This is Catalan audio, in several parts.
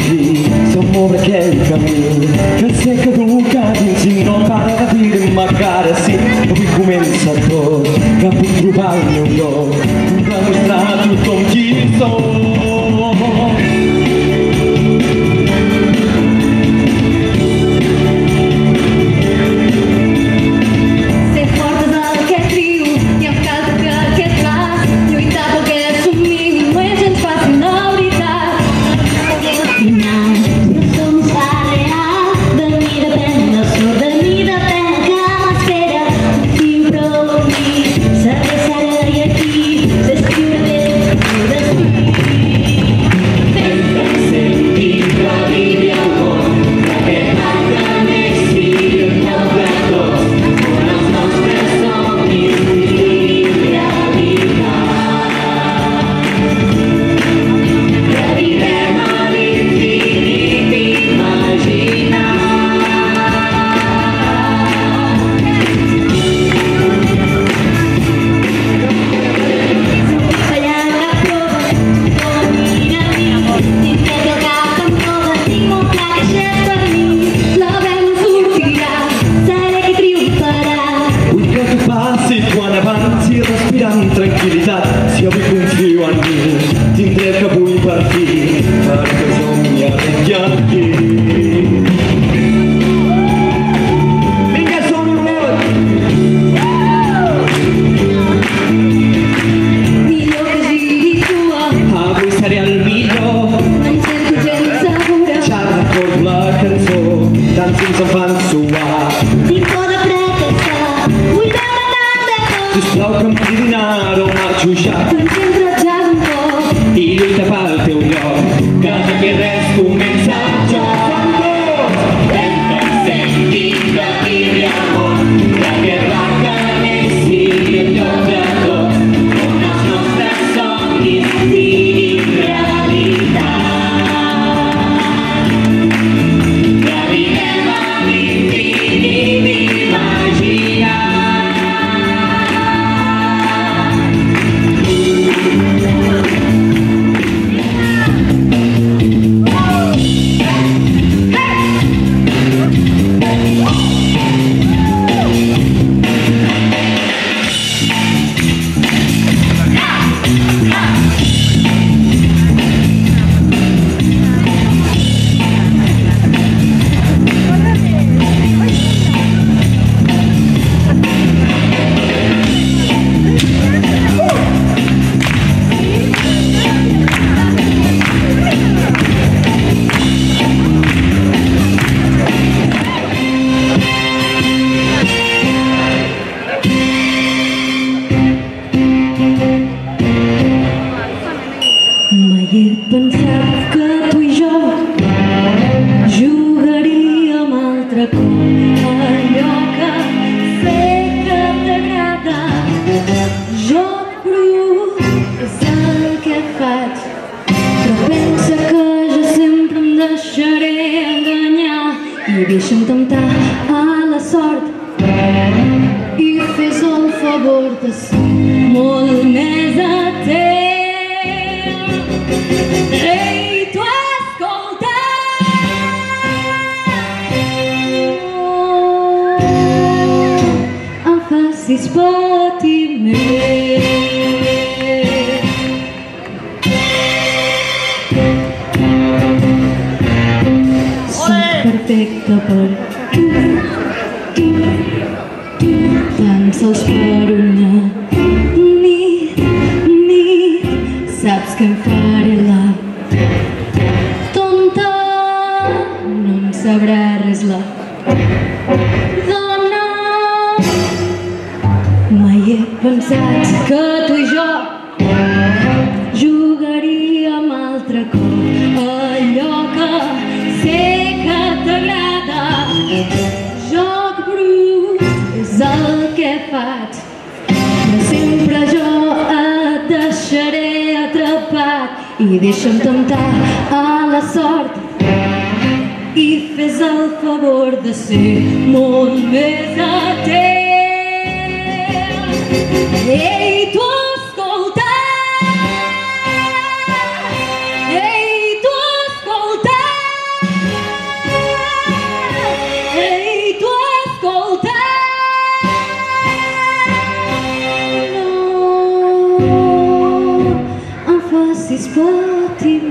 així, s'amor aquell camí que sé que du cap dins i no para de dir-me que ara sí, avui comença tot, que puc trobar el meu lloc, demostrar a tothom qui som. Respirant tranquil·litat, si avui confio en mi, tindré el que vull per fi, perquè som ja aquí. Vinga, som-hi, Rot! Millor que sigui tua, avui seré el millor, em sento gens segura, ja recordo la cançó, tant fins em fan suar. tinc por de fracassar, vull veure tant de tot, Sisplau que em cridin ara o marxo ja, concentra't un poc, i lluita pel teu lloc, que d'aquí res comença el joc. Som tots! Hem de sentir que arribi al món, la guerra que més sigui el lloc de tots, on els nostres somnis siguin realitat. Que arribem a l'infinit imaginat. mai he pensat que tu i jo jugaríem altre cop allò que sé que t'agrada. Joc brut és el que faig, però pensa que jo sempre em deixaré enganyar i deixa'm temptar a la sort i fes el favor de ser molt més atent. Ei, tu escolta, em facis patiment. Soc perfecta per tu, tan sols per una nit, saps que em faré la tonta, no en sabrà res la dona. Mai he pensat que tu i jo jugaríem altre cop allò que sé que t'agrada. Joc brut és el que faig, però sempre jo et deixaré atrapat i deixa'm temptar a la sort i fes el favor de ser molt més atent. Ei, tu escolta, ei, tu escolta.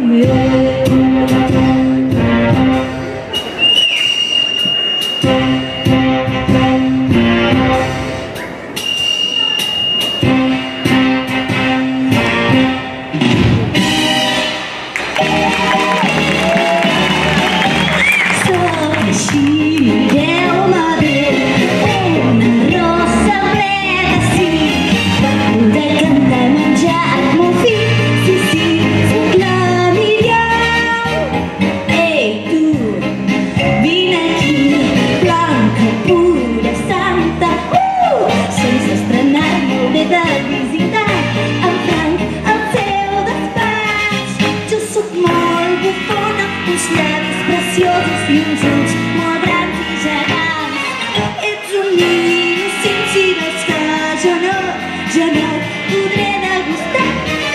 I uns ulls molt grans i gegants. Ets un niño sensible que jo no podré degustar.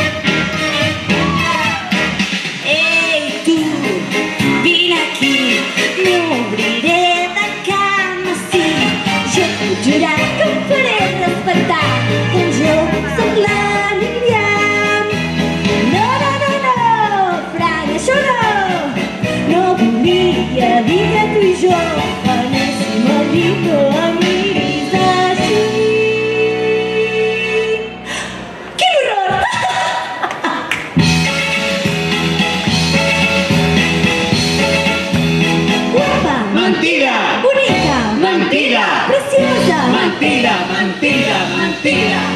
Ei, tu, vine aquí, m'obriré de cama, sí. Jo et puc jurar que em faré respectar, com jo soc la Míriam. No, Frank, això no volia dir que tu I jo anéssim al llit o amics així. Quin horror! Guapa! Mentira! Bonica! Mentira! Preciosa! Mentira, mentira, mentira!